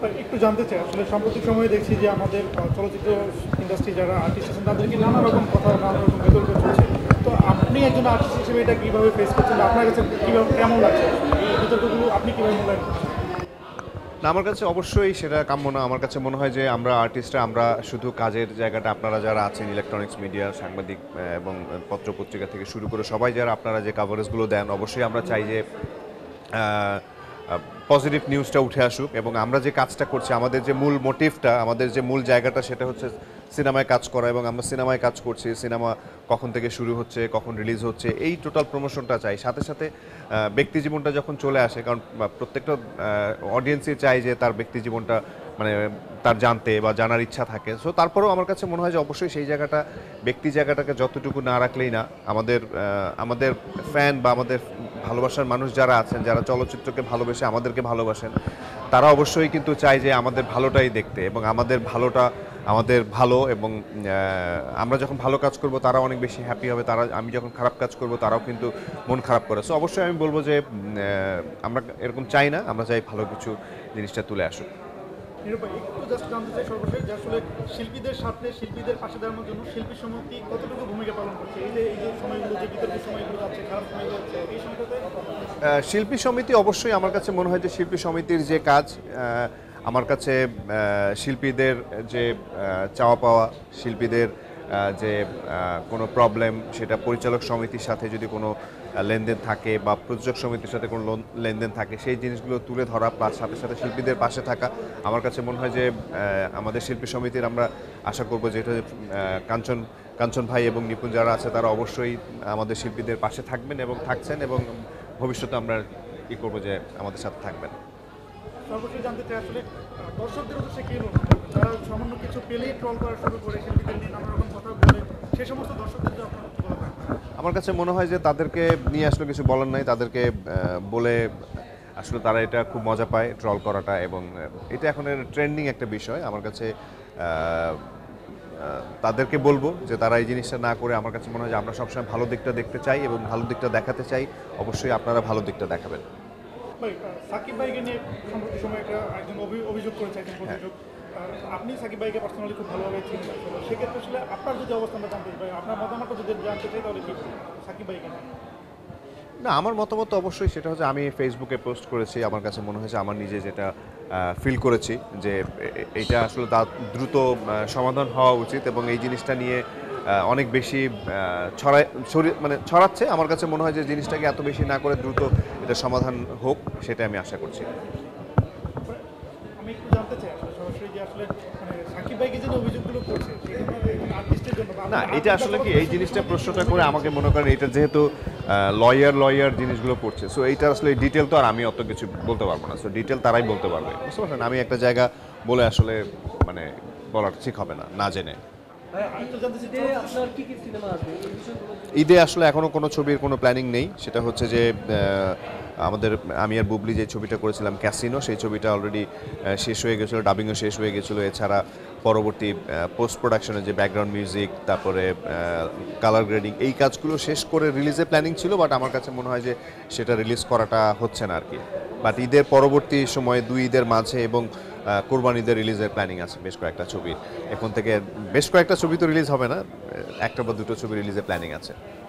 একটু জানতে চাই আসলে সাম্প্রতিক সময়ে দেখছি যে আমাদের চলচ্চিত্র ইন্ডাস্ট্রি যারা আর্টিস্ট আছেন তাদেরকে নানা রকম কথা নানা রকম বিতর্ক চলছে। তো আপনি একজন আর্টিস্ট হিসেবে এটা কীভাবে ফেস করছেন, আপনার কাছে কীভাবে কেমন লাগছে এই বিতর্কগুলো আপনি কীভাবে মূল্যায়ন করছেন? না, আমার কাছে অবশ্যই সেটা কাম্য না। আমার কাছে মনে হয় যে আমরা আর্টিস্টরা আমরা শুধু কাজের জায়গাটা আপনারা যারা আছেন ইলেকট্রনিক্স মিডিয়া সাংবাদিক এবং পত্রপত্রিকা থেকে শুরু করে সবাই যারা আপনারা যে কাভারেজগুলো দেন অবশ্যই আমরা চাই যে পজিটিভ নিউজটা উঠে আসুক এবং আমরা যে কাজটা করছি আমাদের যে মূল মোটিভটা আমাদের যে মূল জায়গাটা সেটা হচ্ছে সিনেমায় কাজ করা এবং আমরা সিনেমায় কাজ করছি। সিনেমা কখন থেকে শুরু হচ্ছে, কখন রিলিজ হচ্ছে, এই টোটাল প্রমোশনটা চাই। সাথে সাথে ব্যক্তি জীবনটা যখন চলে আসে, কারণ প্রত্যেকটা অডিয়েন্সই চাই যে তার ব্যক্তি জীবনটা মানে তার জানতে বা জানার ইচ্ছা থাকে। সো তারপরেও আমার কাছে মনে হয় যে অবশ্যই সেই জায়গাটা ব্যক্তি জায়গাটাকে যতটুকু না রাখলেই না। আমাদের ফ্যান বা আমাদের ভালোবাসার মানুষ যারা আছেন, যারা চলচ্চিত্রকে ভালোবেসে আমাদেরকে ভালোবাসেন, তারা অবশ্যই কিন্তু চায় যে আমাদের ভালোটাই দেখতে এবং আমাদের ভালোটা আমাদের ভালো এবং আমরা যখন ভালো কাজ করব তারা অনেক বেশি হ্যাপি হবে। আমি যখন খারাপ কাজ করব তারাও কিন্তু মন খারাপ করে। সো অবশ্যই আমি বলবো যে আমরা এরকম চাই না, আমরা চাই ভালো কিছু জিনিসটা তুলে আসুক। নিরূপা, একটু জাস্ট জানতে চাই সর্বশেষ যে আসলে শিল্পীদের সাথে শিল্পীদের পাশে দাঁড়ানোর জন্য শিল্পী সমিতি কতটুকু ভূমিকা পালন করছে, এই যে সময়গুলো যে বিতর্কের সময়গুলো যাচ্ছে, খারাপ সময়গুলো যাচ্ছে এই সময়টাতে? শিল্পী সমিতি অবশ্যই আমার কাছে মনে হয় যে শিল্পী সমিতির যে কাজ আমার কাছে শিল্পীদের যে চাওয়া পাওয়া, শিল্পীদের যে কোনো প্রবলেম সেটা পরিচালক সমিতির সাথে যদি কোনো লেনদেন থাকে বা প্রযোজক সমিতির সাথে কোনো লেনদেন থাকে সেই জিনিসগুলো তুলে ধরা প্লাস সাথে সাথে শিল্পীদের পাশে থাকা আমার কাছে মনে হয় যে আমাদের শিল্পী সমিতির আমরা আশা করবো যে এটা কাঞ্চন কাঞ্চন ভাই এবং নিপুণ যারা আছে তারা অবশ্যই আমাদের শিল্পীদের পাশে থাকবেন এবং থাকছেন এবং ভবিষ্যতে আমরা ই করবো যে আমাদের সাথে থাকবেন। সর্বশেষ জানতে চাই আসলে দর্শকদের উদ্দেশ্যে কি বলবো, যারা সামান্য কিছু পেলেই ট্রল করা শুরু করে শিল্পীদের নিয়ে নানা রকম কথা বলে, সে সমস্ত দর্শকদের যে আপনার কি বলা হয়? আমার কাছে মনে হয় যে তাদেরকে নিয়ে আসলে কিছু বলার নাই, তাদেরকে বলে আসলে তারা এটা খুব মজা পায় ট্রল করাটা এবং এটা এখন ট্রেন্ডিং একটা বিষয়। আমার কাছে তাদেরকে বলবো যে তারা এই জিনিসটা না করে আমার কাছে মনে হয় যে আমরা সবসময় ভালো দিকটা দেখতে চাই এবং ভালো দিকটা দেখাতে চাই। অবশ্যই আপনারা ভালো দিকটা দেখাবেন। ভাই, সাকিব ভাইকে নিয়ে সম্প্রতি সময় একটা একজন অভিযোগ করেছে একজন প্রযোজক। আপনি সাকিব ভাইকে পার্সোনালি খুব ভালোভাবে চিনেন, সেক্ষেত্রে আসলে আপনার যদি অবস্থানটা জানতে চাই, আপনার মতামতটা যদি জানতে চাই তাহলে কি সাকিব ভাইকে নিয়ে? না, আমার মতামত অবশ্যই সেটা হচ্ছে আমি ফেসবুকে পোস্ট করেছি। আমার কাছে মনে হয়েছে আমার নিজে যেটা ফিল করেছি যে এইটা আসলে দ্রুত সমাধান হওয়া উচিত এবং এই জিনিসটা নিয়ে অনেক বেশি ছড়াচ্ছে। আমার কাছে মনে হয় যে জিনিসটাকে এত বেশি না করে দ্রুত এটা সমাধান হোক, সেটা আমি আশা করছি। আমি একটু জানতে চাই আসলে সরাসরি যে আসলে মানে সাকিব ভাইকে যে অভিযোগগুলো করছে সেখানে আর্টিস্টের জন্য না, এটা আসলে কি এই জিনিসটা প্রশ্নটা করে আমাকে মনে করেন এটা যেহেতু লয়ার জিনিসগুলো করছে, সো এইটা আসলে ডিটেল তো আর আমি অত কিছু বলতে পারবো না। সো ডিটেল তারাই বলতে পারবে, বুঝতে পারছেন? আমি একটা জায়গা বলে আসলে মানে বলাটা ঠিক হবে না না জেনে। ঈদে আসলে এখনো কোনো ছবির কোনো প্ল্যানিং নেই। সেটা হচ্ছে যে আমাদের আমি আর বুবলি যে ছবিটা করেছিলাম ক্যাসিনো, সেই ছবিটা অলরেডি শেষ হয়ে গেছিলো, ডাবিংও শেষ হয়ে গেছিলো। এছাড়া পরবর্তী পোস্ট প্রোডাকশনে যে ব্যাকগ্রাউন্ড মিউজিক তারপরে কালার গ্রেডিং এই কাজগুলো শেষ করে রিলিজের প্ল্যানিং ছিল, বাট আমার কাছে মনে হয় যে সেটা রিলিজ করাটা হচ্ছে না আর কি। বাট ঈদের পরবর্তী সময়ে 2 ঈদের মাঝে এবং কোরবানি ঈদের রিলিজের প্ল্যানিং আছে বেশ কয়েকটা ছবির। এখন থেকে বেশ কয়েকটা ছবি তো রিলিজ হবে না, একটা বা দুটো ছবি রিলিজের প্ল্যানিং আছে।